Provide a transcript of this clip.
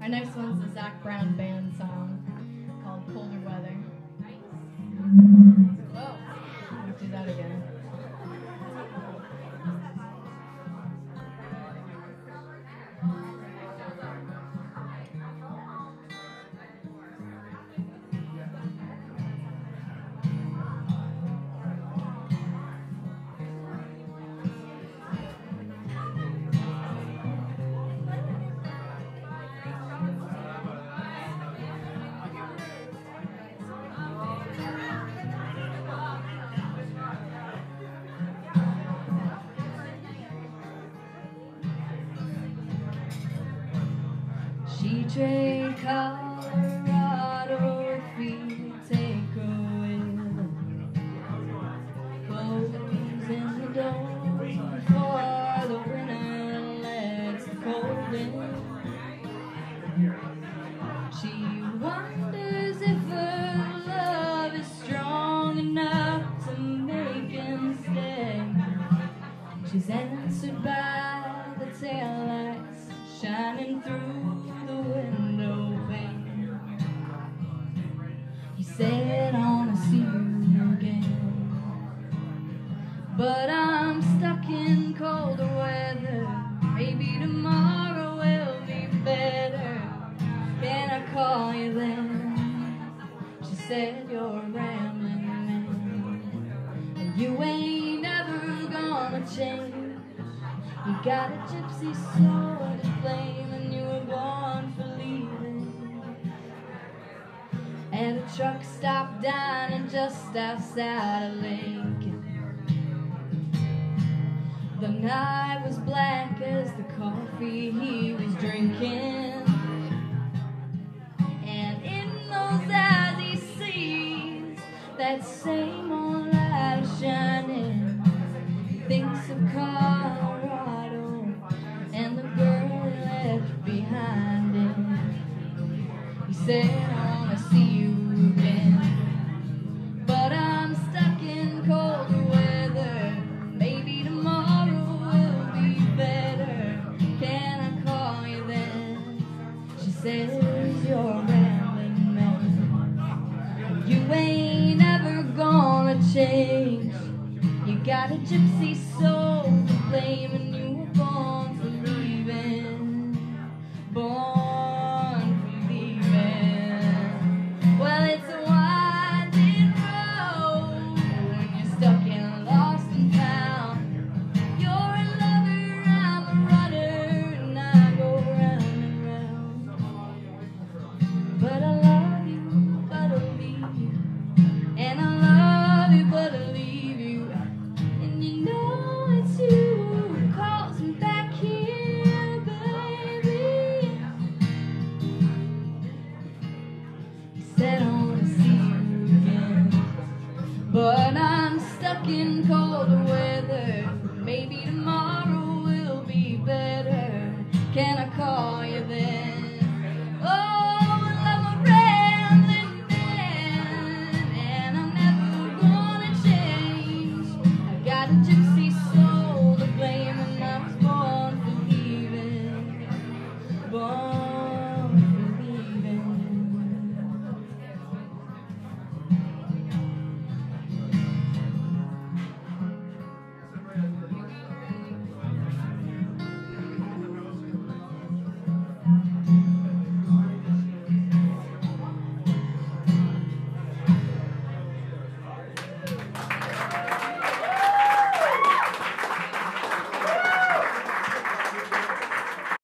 Our next one's a Zach Brown Band song called Colder Weather. Whoa, let's do that again. She trade Colorado feet, take her with clothes in the door before the winter lets the cold in. She wonders if her love is strong enough to make him stay. She's answered by the taillights shining through the window pane. He said, I wanna see you again, but I'm stuck in colder weather. Maybe tomorrow will be better. Can I call you then? She said, you're a rambling man, and you ain't ever gonna change. You got a gypsy soul to flame, and you were born for leaving. And a truck stopped down just outside of Lincoln. The night was black as the coffee he was drinking, and in those eyes he sees that same old light shining. He thinks of Colorado and the girl he left behind him. He said, I wanna see you again, but I'm stuck in colder weather. Maybe tomorrow will be better. Can I call you then? She says, you're a rambling man, you ain't ever gonna change. You got a gypsy soul to blame, and you were born for leaving. Born for leaving. Well, it's a winding road when you're stuck in lost and found. You're a lover, I'm a runner, and I go round and round. But I love you, but I'll leave you, and I love you, but I'll leave you. And you know it's you who calls me back here, baby. He said I wanna see you again, but I'm stuck in colder weather. Maybe tomorrow will be better. Can I call you then? Oh, well, I'm a rambling man, and I'm never gonna change. I got a gypsy soul to blame, and I was born for leaving. Born